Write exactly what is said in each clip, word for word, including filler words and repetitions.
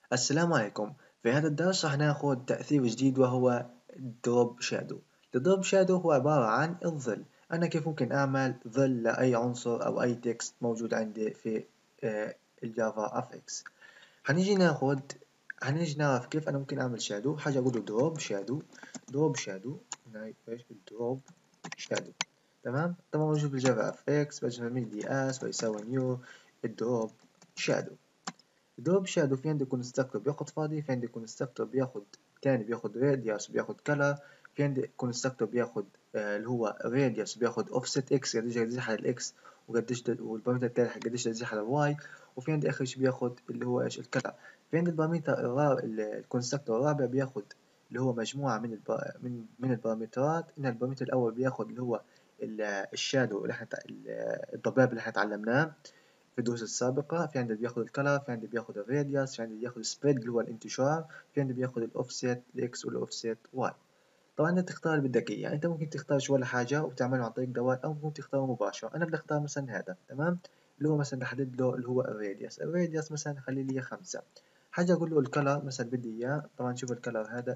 السلام عليكم. في هذا الدرس راح ناخذ تأثير جديد وهو دروب شادو. الدروب شادو هو عبارة عن الظل. أنا كيف ممكن أعمل ظل لأي عنصر أو أي تكست موجود عندي في آه، الجافا اف اكس. هنيجي ناخذ هنيجي نعرف كيف أنا ممكن أعمل شادو. حاجة أقول له دروب شادو دروب شادو هنا إيش الدروب شادو. تمام، طبعا موجود في الجافا اف اكس. بجمع دي اس ويساوي نيو الدروب شادو. دروب شادو في عندي كونستراكتور بياخد فاضي، في عندي كونستراكتور بياخد تاني بياخد راديوس بياخد كلر، في عندي كونستراكتور بياخد آه اللي هو راديوس بياخد اوفست اكس قديش يزيح على الاكس وقديش والبارامتر التاني قديش يزيح على الواي، وفي عندي اخر شي بياخد اللي هو ايش الكلر. في عندي البارامتر الكونستراكتور الرابع بياخد اللي هو مجموعة من الب... من من البارامترات. ان البارامتر الاول بياخد اللي هو الشادو اللي احنا الضباب اللي احنا اتعلمناه في الدروس السابقة. في عندي بياخد الكلر، في عندي بياخد الراديوس، في عندي بياخد السبريد اللي هو الانتشار، في عندي بياخد الاوفست الاكس والاوفست واي. طبعا انت تختار اللي بدك اياه، يعني انت ممكن تختار شو ولا حاجة وتعمله عن طريق دوال او ممكن تختاره مباشرة. انا بدي اختار مثلا هذا، تمام، اللي هو مثلا بحدد له اللي هو الراديوس. الراديوس مثلا خلي لي خمسة. حاجة اقول له الكلر مثلا بدي اياه. طبعا شوف الكلر هذا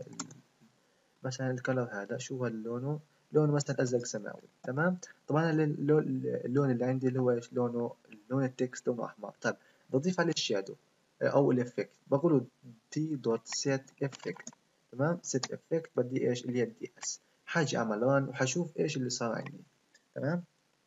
مثلا الكلر هذا شو هو لونه، لونه مثلا ازرق سماوي، تمام. طبعا اللون اللون اللي عندي اللي هو ايش لونه، لون التكست لونه احمر. طيب بضيف عليه الشادو او الافكت، بقول له دي دوت سيت افكت، تمام. سيت افكت بدي ايش اللي هي الدي اس. حاجي اعمل ران وحشوف ايش اللي صار عندي، تمام.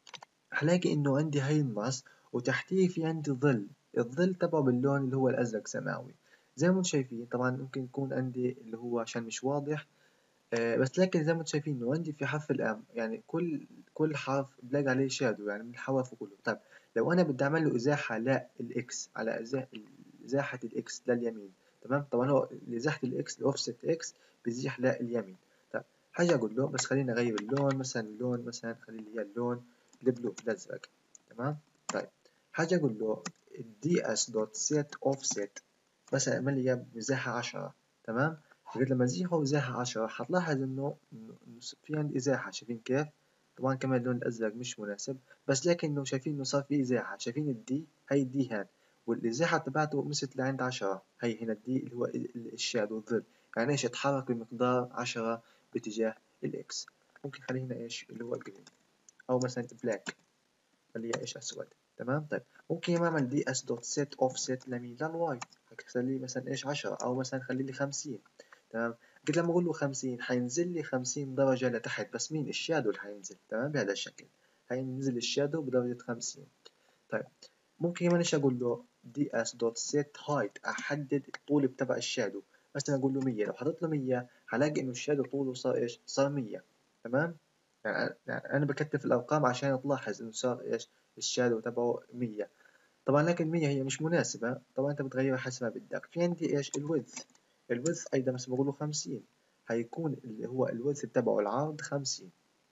هلاقي انه عندي هاي النص وتحتيه في عندي ظل. الظل تبعه باللون اللي هو الازرق سماوي زي ما انتم شايفين. طبعا ممكن يكون عندي اللي هو عشان مش واضح، آه، بس لكن زي ما انتم شايفين انه عندي في حرف الام، يعني كل كل حرف بلاقي عليه شادو يعني من الحواف كله. طيب لو انا بدي اعمل له ازاحه للاكس على إزا- ازاحه الاكس لليمين، تمام. طبعا هو ازاحه الاكس الاوفست اكس بيزيح لليمين. طيب حاجه اقول له بس خلينا نغير اللون، مثلا اللون مثلا خلي لي إياه اللون البلو الازرق، تمام. طيب حاجه اقول له دي اس دوت سيت اوفست مثلا اعمل لي اياه مساحه عشرة، تمام. لغاية لما ازيحه مساحة عشرة حتلاحظ انه إنه في عندي ازاحة. شايفين كيف؟ طبعا كمان اللون الازرق مش مناسب، بس لكنه شايفين انه صار في ازاحة. شايفين الدي، هي الدي هان، والازاحة تبعته مثل لعند عشرة. هي هنا الدي اللي هو الشادو الظل، يعني ايش اتحرك بمقدار عشرة باتجاه الاكس. ممكن خليه هنا ايش اللي هو الجرين او مثلا بلاك خليها ايش اسود، تمام. طيب ممكن اعمل دي اس دوت سيت اوف سيت لمين للواي، هخليه مثلا ايش عشرة او مثلا خلي لي خمسين، تمام. قلت لما اقول له خمسين حينزل لي خمسين درجة لتحت، بس مين الشادو اللي حينزل، تمام، بهذا الشكل حينزل الشادو بدرجة خمسين. طيب ممكن كمان ايش اقول له دي اس دوت سيت هايت، احدد الطول تبع الشادو. مثلا اقول له مية، لو حطيت له مية هلاقي انه الشادو طوله صار ايش صار مية، تمام. يعني يعني انا بكتب الارقام عشان تلاحظ انه صار ايش الشادو تبعه مية. طبعا لكن مية هي مش مناسبة، طبعا انت بتغيرها حسب ما بدك. في عندي ايش الويدث. الويدث ايضا مثلا بقول له خمسين، هيكون اللي هو الويدث تبعه العرض خمسين،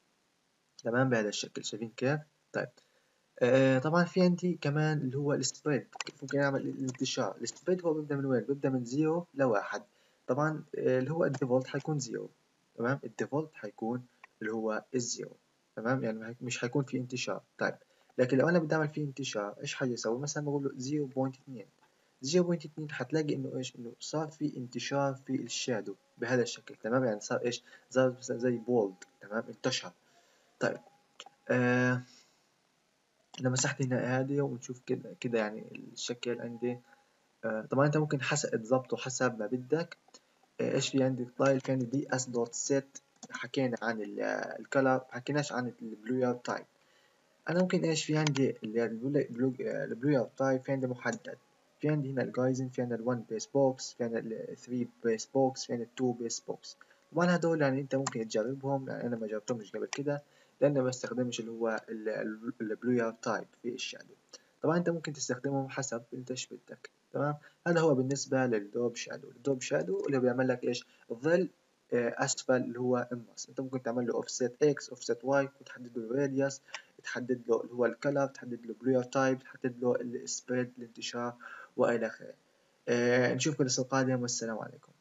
تمام، بهذا الشكل. شايفين كيف؟ طيب آه طبعا في عندي كمان اللي هو السبريد. كيف ممكن اعمل الانتشار؟ السبريد هو بيبدا من وين؟ بيبدا من زيرو لواحد. طبعا آه اللي هو الديفولت حيكون زيرو، تمام. الديفولت حيكون اللي هو الزيرو، تمام، يعني مش حيكون في انتشار. طيب لكن لو انا بدي اعمل فيه انتشار ايش حيسوي؟ مثلا بقول له صفر فاصلة اثنين. صفر فاصلة اثنين حتلاقي انه ايش انه صار في انتشار في الشادو بهذا الشكل، تمام. يعني صار ايش صار مثلا زي بولد، تمام، انتشر. طيب آه لمسحت هنا هذه ونشوف كده كده يعني الشكل عندي. آه طبعا انت ممكن حسب تظبطه حسب ما بدك. آه ايش في عندي ستايل؟ في عندي دي اس دوت سيت، حكينا عن الكلر حكيناش عن البلوير تايب. انا ممكن ايش في عندي البلوير تايب في عندي محدد. في عندي هنا الجايزن، في عندنا ال1 بيس بوكس، في عندنا ال ثري بيس بوكس، في عندنا ال تو بيس بوكس. طبعا هدول يعني انت ممكن تجربهم، يعني انا ما جربتهمش قبل كده لان ما بستخدمش اللي هو البلوير تايب في الشادو. طبعا انت ممكن تستخدمهم حسب انت ايش بدك، تمام. هذا هو بالنسبه للدوب شادو. الدوب شادو اللي بيعمل لك ايش الظل آه، اسفل اللي هو النص. انت ممكن تعمل له اوفست اكس اوفست واي وتحدد له الراديوس، تحدد له اللي هو الكلر، تحدد له بلوير تايب، تحدد له السبريد الانتشار والى اخره. آه نشوفكم الاسبوع القادم والسلام عليكم.